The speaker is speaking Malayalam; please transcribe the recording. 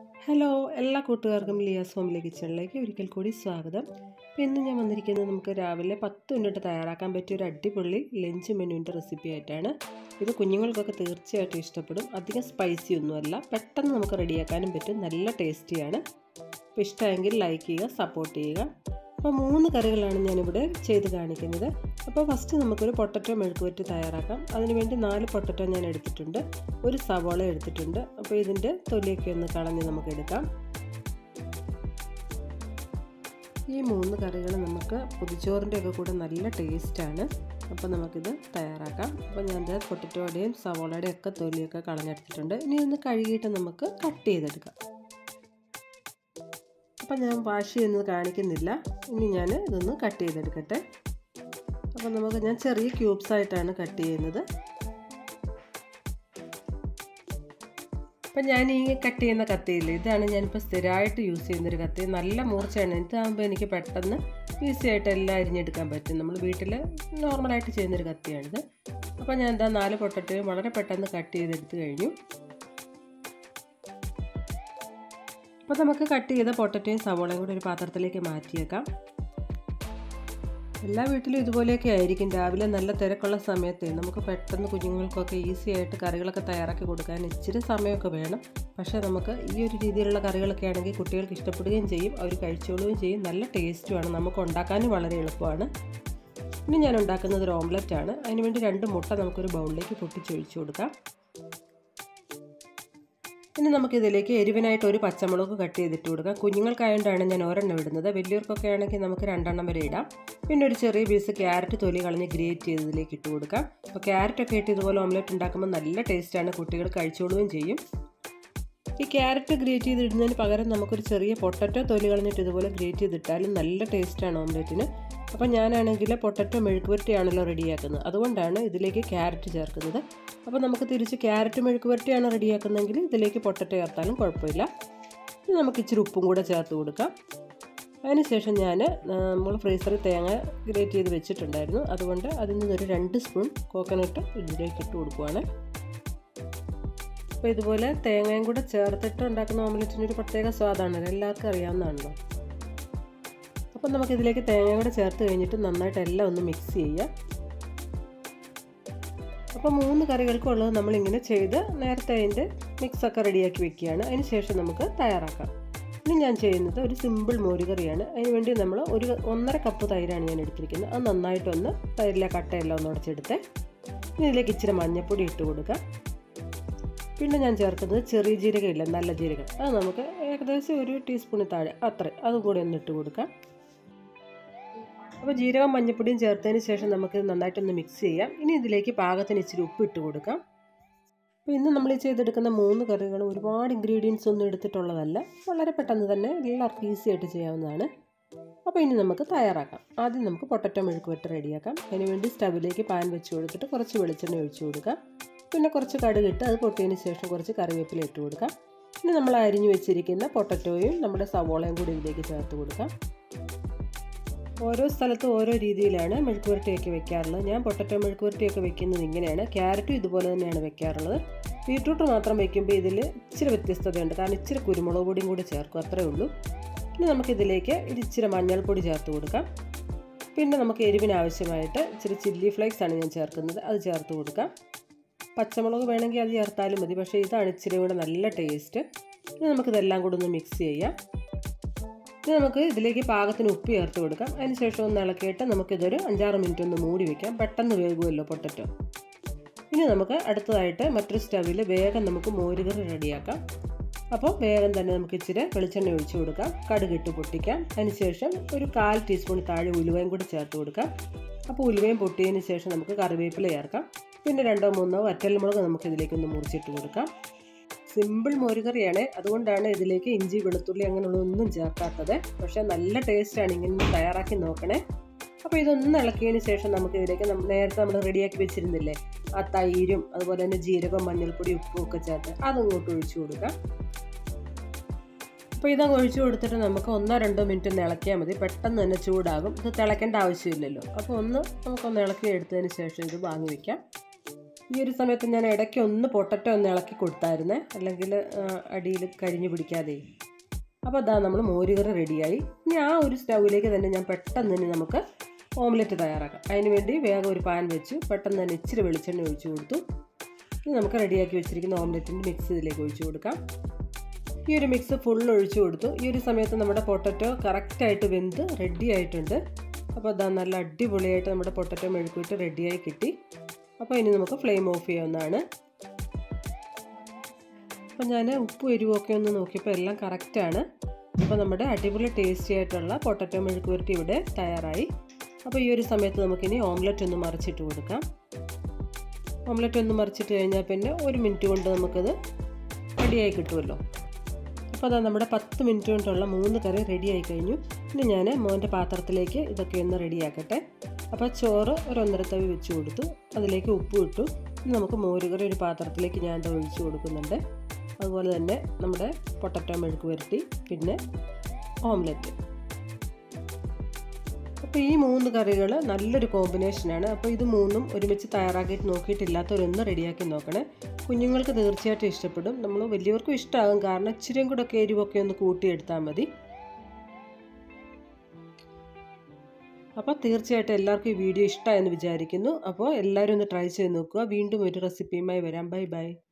ഹലോ, എല്ലാ കൂട്ടുകാർക്കും ലിയാസ് ഹോംലി കിച്ചണിലേക്ക് ഒരിക്കൽ കൂടി സ്വാഗതം. ഇന്ന് ഞാൻ വന്നിരിക്കുന്നത് നമുക്ക് രാവിലെ 10 മിനിറ്റ് തയ്യാറാക്കാൻ പറ്റിയ ഒരു അടിപൊളി ലഞ്ച് മെനുവിൻ്റെ റെസിപ്പി ആയിട്ടാണ്. ഇത് കുഞ്ഞുങ്ങൾക്കൊക്കെ തീർച്ചയായിട്ടും ഇഷ്ടപ്പെടും. അധികം സ്പൈസി ഒന്നുമല്ല, പെട്ടെന്ന് നമുക്ക് റെഡിയാക്കാനും പറ്റും. നല്ല ടേസ്റ്റിയാണ്. അപ്പോൾ ഇഷ്ടമെങ്കിൽ ലൈക്ക് ചെയ്യുക, സപ്പോർട്ട് ചെയ്യുക. അപ്പോൾ 3 കറികളാണ് ഞാനിവിടെ ചെയ്ത് കാണിക്കുന്നത്. അപ്പോൾ ഫസ്റ്റ് നമുക്കൊരു പൊട്ടറ്റോ മെഴുക്കുവരട്ടി തയ്യാറാക്കാം. അതിനുവേണ്ടി 4 പൊട്ടറ്റോ ഞാൻ എടുത്തിട്ടുണ്ട്, ഒരു സവാള എടുത്തിട്ടുണ്ട്. അപ്പോൾ ഇതിൻ്റെ തൊലിയൊക്കെ ഒന്ന് കളഞ്ഞ് നമുക്ക് എടുക്കാം. ഈ 3 കറികൾ നമുക്ക് പൊതിച്ചോറിൻ്റെ ഒക്കെ കൂടെ നല്ല ടേസ്റ്റാണ്. അപ്പോൾ നമുക്കിത് തയ്യാറാക്കാം. അപ്പോൾ ഞാൻ പൊട്ടറ്റോയുടെയും സവാളയുടെയും ഒക്കെ തൊലിയൊക്കെ കളഞ്ഞെടുത്തിട്ടുണ്ട്. ഇനി ഒന്ന് കഴുകിയിട്ട് നമുക്ക് കട്ട് ചെയ്തെടുക്കാം. അപ്പോൾ ഞാൻ വാഷ് ചെയ്യുന്നത് കാണിക്കുന്നില്ല. ഇനി ഞാൻ ഇതൊന്ന് കട്ട് ചെയ്തെടുക്കട്ടെ. അപ്പോൾ ഞാൻ ചെറിയ ക്യൂബ്സ് ആയിട്ടാണ് കട്ട് ചെയ്യുന്നത്. അപ്പം ഞാൻ ഈ കട്ട് ചെയ്യുന്ന കത്തിയില്ല, ഇതാണ് ഞാനിപ്പോൾ സ്ഥിരമായിട്ട് യൂസ് ചെയ്യുന്നൊരു കത്തി. നല്ല മൂർച്ചയാണ്. ഇതാകുമ്പോൾ എനിക്ക് പെട്ടെന്ന് ഈസി ആയിട്ട് എല്ലാം അരിഞ്ഞെടുക്കാൻ പറ്റും. നമ്മൾ വീട്ടിൽ നോർമലായിട്ട് ചെയ്യുന്നൊരു കത്തിയാണിത്. അപ്പോൾ ഞാൻ 4 പൊട്ടറ്റോയും വളരെ പെട്ടെന്ന് കട്ട് ചെയ്തെടുത്ത് കഴിഞ്ഞു. അപ്പോൾ നമുക്ക് കട്ട് ചെയ്ത പൊട്ടറ്റോയും സവോളയും കൂടി ഒരു പാത്രത്തിലേക്ക് മാറ്റിയേക്കാം. എല്ലാ വീട്ടിലും ഇതുപോലെയൊക്കെ ആയിരിക്കും. രാവിലെ നല്ല തിരക്കുള്ള സമയത്ത് നമുക്ക് പെട്ടെന്ന് കുഞ്ഞുങ്ങൾക്കൊക്കെ ഈസി ആയിട്ട് കറികളൊക്കെ തയ്യാറാക്കി കൊടുക്കാൻ ഇച്ചിരി സമയമൊക്കെ വേണം. പക്ഷേ നമുക്ക് ഈ ഒരു രീതിയിലുള്ള കറികളൊക്കെ ആണെങ്കിൽ കുട്ടികൾക്ക് ഇഷ്ടപ്പെടുകയും ചെയ്യും, അവർ കഴിച്ചോളുകയും ചെയ്യും. നല്ല ടേസ്റ്റുമാണ്, നമുക്ക് ഉണ്ടാക്കാനും വളരെ എളുപ്പമാണ്. ഇനി ഞാൻ ഉണ്ടാക്കുന്നത് ഒരു ഓംലെറ്റാണ്. അതിനുവേണ്ടി 2 മുട്ട നമുക്കൊരു ബൗളിലേക്ക് പൊട്ടിച്ചൊഴിച്ച് കൊടുക്കാം. ഇനി നമുക്കിതിലേക്ക് എരിവിനായിട്ട് ഒരു പച്ചമുളക് കട്ട് ചെയ്തിട്ട് കൊടുക്കാം. കുഞ്ഞുങ്ങൾക്കായതുകൊണ്ടാണ് ഞാൻ ഒരെണ്ണം ഇടുന്നത്. വലിയവർക്കൊക്കെ ആണെങ്കിൽ നമുക്ക് 2 എണ്ണം വരെ ഇടാം. പിന്നെ ഒരു ചെറിയ പീസ് ക്യാരറ്റ് തൊലി കളഞ്ഞ് ഗ്രേറ്റ് ചെയ്തതിലേക്ക് ഇട്ട് കൊടുക്കാം. അപ്പോൾ ക്യാരറ്റൊക്കെ ഇട്ട് ഇതുപോലെ ഓംലെറ്റ് ഉണ്ടാക്കുമ്പോൾ നല്ല ടേസ്റ്റാണ്, കുട്ടികൾ കഴിച്ചോളുകയും ചെയ്യും. ഈ ക്യാരറ്റ് ഗ്രേറ്റ് ചെയ്തിടുന്നതിന് പകരം നമുക്കൊരു ചെറിയ പൊട്ടറ്റോ തൊലി കളഞ്ഞിട്ട് ഇതുപോലെ ഗ്രേറ്റ് ചെയ്തിട്ടാലും നല്ല ടേസ്റ്റാണ് ഓംലെറ്റിന്. അപ്പോൾ ഞാനാണെങ്കിൽ പൊട്ടറ്റോ മെഴുക്കുവരട്ടിയാണല്ലോ റെഡിയാക്കുന്നത്, അതുകൊണ്ടാണ് ഇതിലേക്ക് ക്യാരറ്റ് ചേർക്കുന്നത്. അപ്പോൾ നമുക്ക് തിരിച്ച് ക്യാരറ്റ് മെഴുക്കുവരട്ടിയാണ് റെഡിയാക്കുന്നതെങ്കിൽ ഇതിലേക്ക് പൊട്ടറ്റോ ചേർത്താലും കുഴപ്പമില്ല. ഇനി നമുക്ക് ഇച്ചിരി ഉപ്പും കൂടെ ചേർത്ത് കൊടുക്കാം. അതിനുശേഷം നമ്മൾ ഫ്രീസറിൽ തേങ്ങ ഗ്രേറ്റ് ചെയ്ത് വെച്ചിട്ടുണ്ടായിരുന്നു, അതുകൊണ്ട് അതിൽ നിന്നൊരു 2 സ്പൂൺ കോക്കനട്ട് ഇതിലേക്ക് ഇട്ട് കൊടുക്കുവാണ്. അപ്പോൾ ഇതുപോലെ തേങ്ങയും കൂടെ ചേർത്തിട്ട് ഉണ്ടാക്കുന്ന ഓംലെറ്റിനൊരു പ്രത്യേക സ്വാദാണല്ലോ, എല്ലാവർക്കും അറിയാവുന്നതാണല്ലോ. അപ്പം നമുക്കിതിലേക്ക് തേങ്ങയും കൂടെ ചേർത്ത് കഴിഞ്ഞിട്ട് നന്നായിട്ട് എല്ലാം ഒന്ന് മിക്സ് ചെയ്യുക. അപ്പോൾ 3 കറികൾക്കും ഉള്ളത് നമ്മളിങ്ങനെ ചെയ്ത് നേരത്തെ അതിൻ്റെ മിക്സൊക്കെ റെഡിയാക്കി വെക്കുകയാണ്. അതിന് ശേഷം നമുക്ക് തയ്യാറാക്കാം. ഇനി ഞാൻ ചെയ്യുന്നത് ഒരു സിമ്പിൾ മോരുകറിയാണ്. അതിനുവേണ്ടി നമ്മൾ 1.5 കപ്പ് തൈരാണ് ഞാൻ എടുത്തിരിക്കുന്നത്. അത് നന്നായിട്ടൊന്ന് തൈരിലെ കട്ടയെല്ലാം ഒന്ന് ഉടച്ചെടുത്ത് ഇനി ഇതിലേക്ക് ഇച്ചിരി മഞ്ഞൾപ്പൊടി ഇട്ട് കൊടുക്കാം. പിന്നെ ഞാൻ ചേർക്കുന്നത് ചെറിയ ജീരകം ഇല്ല, നല്ല ജീരകം, അത് നമുക്ക് ഏകദേശം 1 ടീസ്പൂണിൽ താഴെ അതും കൂടി ഒന്ന് ഇട്ട് കൊടുക്കാം. അപ്പോൾ ജീരകം മഞ്ഞൾപ്പൊടിയും ചേർത്തതിന് ശേഷം നമുക്ക് നന്നായിട്ടൊന്ന് മിക്സ് ചെയ്യാം. ഇനി ഇതിലേക്ക് പാകത്തിന് ഇച്ചിരി ഉപ്പ് ഇട്ട് കൊടുക്കാം. അപ്പോൾ ഇന്ന് നമ്മൾ ചെയ്തെടുക്കുന്ന 3 കറികൾ ഒരുപാട് ഇൻഗ്രീഡിയൻസ് ഒന്നും എടുത്തിട്ടുള്ളതല്ല, വളരെ പെട്ടെന്ന് തന്നെ എല്ലാവർക്കും ഈസി ആയിട്ട് ചെയ്യാവുന്നതാണ്. അപ്പോൾ ഇനി നമുക്ക് തയ്യാറാക്കാം. ആദ്യം നമുക്ക് പൊട്ടറ്റോ മെഴുക്കുവരട്ടി റെഡിയാക്കാം. അതിനുവേണ്ടി സ്റ്റവിലേക്ക് പാൻ വെച്ച് കൊടുത്തിട്ട് കുറച്ച് വെളിച്ചെണ്ണ ഒഴിച്ച് കൊടുക്കാം. പിന്നെ കുറച്ച് കടുകിട്ട് അത് പൊട്ടിയതിന് ശേഷം കുറച്ച് കറിവേപ്പില ഇട്ട് കൊടുക്കാം. ഇനി നമ്മൾ അരിഞ്ഞു വെച്ചിരിക്കുന്ന പൊട്ടറ്റോയും നമ്മുടെ സവോളയും കൂടി ഇതിലേക്ക് ചേർത്ത് കൊടുക്കാം. ഓരോ സ്ഥലത്തും ഓരോ രീതിയിലാണ് മെഴുക്കുവരട്ടിയൊക്കെ വെക്കാറുള്ളത്. ഞാൻ പൊട്ടറ്റോ മെഴുക്കുവരട്ടിയൊക്കെ വെക്കുന്നത് ഇങ്ങനെയാണ്. ക്യാരറ്റും ഇതുപോലെ തന്നെയാണ് വെക്കാറുള്ളത്. ബീട്രൂട്ട് മാത്രം വയ്ക്കുമ്പോൾ ഇതിൽ ഇച്ചിരി വ്യത്യസ്തതയുണ്ട്, കാരണം ഇച്ചിരി കുരുമുളക് പൊടിയും കൂടി ചേർക്കും, അത്രയേ ഉള്ളൂ. ഇനി നമുക്കിതിലേക്ക് ഇച്ചിരി മഞ്ഞൾപ്പൊടി ചേർത്ത് കൊടുക്കാം. പിന്നെ നമുക്ക് എരിവിനാവശ്യമായിട്ട് ഇച്ചിരി ചില്ലി ഫ്ലേക്സ് ആണ് ഞാൻ ചേർക്കുന്നത്, അത് ചേർത്ത് കൊടുക്കാം. പച്ചമുളക് വേണമെങ്കിൽ അത് ചേർത്താലും മതി, പക്ഷേ ഇതാണ് ഇച്ചിരി കൂടെ നല്ല ടേസ്റ്റ്. ഇനി നമുക്കിതെല്ലാം കൂടെ ഒന്ന് മിക്സ് ചെയ്യാം. ഇനി നമുക്ക് ഇതിലേക്ക് പാകത്തിന് ഉപ്പ് ചേർത്ത് കൊടുക്കാം. അതിനുശേഷം ഒന്ന് ഇളക്കിയിട്ട് നമുക്കിതൊരു 5-6 മിനിറ്റ് ഒന്ന് മൂടി വയ്ക്കാം. പെട്ടെന്ന് വേകുമല്ലോ പൊട്ടറ്റോ. ഇനി നമുക്ക് അടുത്തതായിട്ട് മറ്റൊരു സ്റ്റവിൽ വേഗം നമുക്ക് മോരുകറി റെഡിയാക്കാം. അപ്പോൾ വേഗം തന്നെ നമുക്ക് ഇച്ചിരി വെളിച്ചെണ്ണ ഒഴിച്ച് കൊടുക്കാം, കടുകിട്ട് പൊട്ടിക്കാം. അതിനുശേഷം ഒരു 1/4 ടീസ്പൂൺ താഴെ ഉലുവയും കൂടി ചേർത്ത് കൊടുക്കാം. അപ്പോൾ ഉലുവയും പൊട്ടിയതിന് ശേഷം നമുക്ക് കറിവേപ്പില ചേർക്കാം. പിന്നെ 2-3 വറ്റൽമുളക് നമുക്ക് ഇതിലേക്കൊന്ന് മുറിച്ചിട്ട് കൊടുക്കാം. സിമ്പിൾ മോരുകറിയാണ്, അതുകൊണ്ടാണ് ഇതിലേക്ക് ഇഞ്ചി വെളുത്തുള്ളി അങ്ങനെയുള്ളതൊന്നും ചേർക്കാത്തത്. പക്ഷേ നല്ല ടേസ്റ്റാണ്, ഇങ്ങനെ തയ്യാറാക്കി നോക്കണേ. അപ്പോൾ ഇതൊന്ന് ഇളക്കിയതിന് ശേഷം നമുക്ക് ഇതിലേക്ക് നേരത്തെ നമ്മൾ റെഡിയാക്കി വെച്ചിരുന്നില്ലേ ആ തൈരും അതുപോലെ തന്നെ ജീരകം മഞ്ഞൾപ്പൊടി ഉപ്പും ഒക്കെ ചേർത്ത് അതങ്ങോട്ട് ഒഴിച്ചു കൊടുക്കാം. അപ്പോൾ ഇതങ്ങ് ഒഴിച്ചു കൊടുത്തിട്ട് നമുക്ക് 1-2 മിനിറ്റ് ഒന്ന് ഇളക്കിയാൽ മതി, പെട്ടെന്ന് തന്നെ ചൂടാകും. ഇത് തിളയ്ക്കേണ്ട ആവശ്യമില്ലല്ലോ. അപ്പോൾ നമുക്കൊന്ന് ഇളക്കി എടുത്തതിന് ശേഷം ഇത് വാങ്ങി വയ്ക്കാം. ഈ ഒരു സമയത്ത് ഞാൻ ഇടയ്ക്ക് ഒന്ന് പൊട്ടറ്റോ ഒന്ന് ഇളക്കി കൊടുത്തായിരുന്നേ, അല്ലെങ്കിൽ അടിയിൽ കരിഞ്ഞു പിടിക്കാതെ. അപ്പോൾ അതാ നമ്മൾ മോരുകറി റെഡിയായി. ഇനി ആ ഒരു സ്റ്റൗവിലേക്ക് തന്നെ ഞാൻ പെട്ടെന്ന് തന്നെ നമുക്ക് ഓംലെറ്റ് തയ്യാറാക്കാം. അതിന് വേണ്ടി വേഗം ഒരു പാൻ വെച്ചു, പെട്ടെന്ന് തന്നെ ഇച്ചിരി വെളിച്ചെണ്ണ ഒഴിച്ചു കൊടുത്തു. ഇനി നമുക്ക് റെഡിയാക്കി വെച്ചിരിക്കുന്ന ഓംലെറ്റിൻ്റെ മിക്സ് ഇതിലേക്ക് ഒഴിച്ചു കൊടുക്കാം. ഈ ഒരു മിക്സ് ഫുൾ ഒഴിച്ചു കൊടുത്തു. ഈ ഒരു സമയത്ത് നമ്മുടെ പൊട്ടറ്റോ കറക്റ്റായിട്ട് വെന്ത് റെഡി ആയിട്ടുണ്ട്. അപ്പോൾ അതാ നല്ല അടിപൊളിയായിട്ട് നമ്മുടെ പൊട്ടറ്റോ മെഴുക്കുവരട്ടി റെഡിയായി കിട്ടി. അപ്പോൾ ഇനി നമുക്ക് ഫ്ലെയിം ഓഫ് ചെയ്യാവുന്നതാണ്. അപ്പോൾ ഞാൻ ഉപ്പും എരിവൊക്കെ ഒന്ന് നോക്കിയപ്പോൾ എല്ലാം കറക്റ്റാണ്. അപ്പോൾ നമ്മുടെ അടിപൊളി ടേസ്റ്റി ആയിട്ടുള്ള പൊട്ടറ്റോ മെഴുക്കുവരട്ടി ഇവിടെ തയ്യാറായി. അപ്പോൾ ഈ ഒരു സമയത്ത് നമുക്കിനി ഓംലെറ്റ് ഒന്ന് മറിച്ചിട്ട് കൊടുക്കാം. ഓംലെറ്റ് ഒന്ന് മറിച്ചിട്ട് കഴിഞ്ഞാൽ പിന്നെ 1 മിനിറ്റ് കൊണ്ട് നമുക്കത് റെഡിയായി കിട്ടുമല്ലോ. അപ്പോൾ അതാ നമ്മുടെ 10 മിനിറ്റ് കൊണ്ടുള്ള 3 കറി റെഡിയായി കഴിഞ്ഞു. ഇനി ഞാൻ മോൻ്റെ പാത്രത്തിലേക്ക് ഇതൊക്കെ ഒന്ന് റെഡിയാക്കട്ടെ. അപ്പോൾ ചോറ് ഒരു 1.5 തവി വെച്ച് കൊടുത്തു, അതിലേക്ക് ഉപ്പ് ഇട്ടു. ഇനി നമുക്ക് മോരുകറി ഒരു പാത്രത്തിലേക്ക് ഞാൻ അത് ഒഴിച്ചു കൊടുക്കുന്നുണ്ട്. അതുപോലെ തന്നെ നമ്മുടെ പൊട്ടറ്റോ മെഴുക്കുവരട്ടി, പിന്നെ ഓംലെറ്റ്. അപ്പോൾ ഈ 3 കറികൾ നല്ലൊരു കോമ്പിനേഷനാണ്. അപ്പോൾ ഇത് 3ഉം ഒരുമിച്ച് തയ്യാറാക്കിയിട്ട് നോക്കിയിട്ടില്ലാത്തവരൊന്ന് റെഡിയാക്കി നോക്കണേ. കുഞ്ഞുങ്ങൾക്ക് തീർച്ചയായിട്ടും ഇഷ്ടപ്പെടും. നമ്മൾ വലിയവർക്കും ഇഷ്ടമാകും, കാരണം ഇച്ചിരിയും കൂടെ ഒക്കെ എരിവൊക്കെ ഒന്ന് കൂട്ടിയെടുത്താൽ മതി. അപ്പോൾ തീർച്ചയായിട്ടും എല്ലാവർക്കും ഈ വീഡിയോ ഇഷ്ടമായെന്ന് വിചാരിക്കുന്നു. അപ്പോൾ എല്ലാവരും ഒന്ന് ട്രൈ ചെയ്ത് നോക്കുക. വീണ്ടും ഒരു റെസിപ്പിയുമായി വരാം. Bye by.